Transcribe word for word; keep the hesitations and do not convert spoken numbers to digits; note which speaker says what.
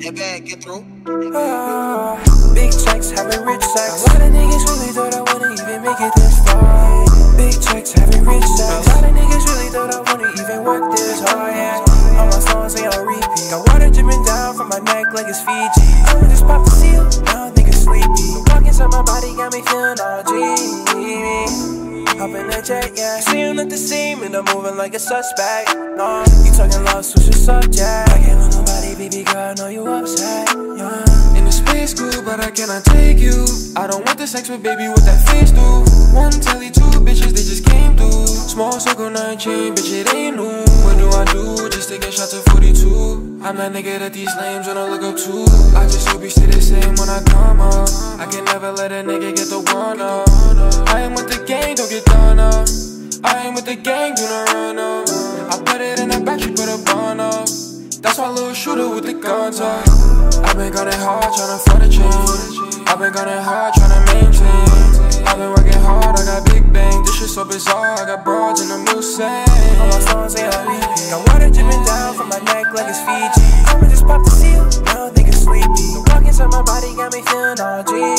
Speaker 1: That bag get through.
Speaker 2: Uh, big checks, having rich sex. A lot of niggas really thought I wouldn't even make it this far. Big checks, having rich sex. A lot of niggas really thought I wouldn't even work this hard. Yeah. All my songs they on repeat. Got water dripping down from my neck like it's Fiji. I'ma just pop the seal, now niggas sleepy. The walk inside my body got me feeling all dreamy. Hop in the jet, yeah. You see I'm not the same and I'm moving like a suspect. No, you talking love, switch the subject. I can't love nobody, baby girl, I know you upset. Yeah.
Speaker 3: In the space cool, but I cannot take you. I don't want the sex with baby, what that face do? One telly, two bitches, they just came through. Small circle, nine chain, bitch, it ain't new. What do I do? Just taking shots at forty-two. I'm that nigga that these lames wanna look up to. I just hope you stay the same when I come up. I can never let a nigga get the one up. I am with the gang, don't get done up. I am with the gang, do not run up. I put it in the back, you put a bun up. That's my little shooter with the guns up. I've been gunning hard, tryna flood the chain. I've been gunning hard, tryna maintain. I've been working hard, I got big bang. This shit so bizarre, I got broads in the moose. All
Speaker 2: my songs they on repeat. Got water dripping down from my neck like it's Fiji. I'ma just pop the seal, now niggas sleepy. The walk inside my body got me feeling all dreamy.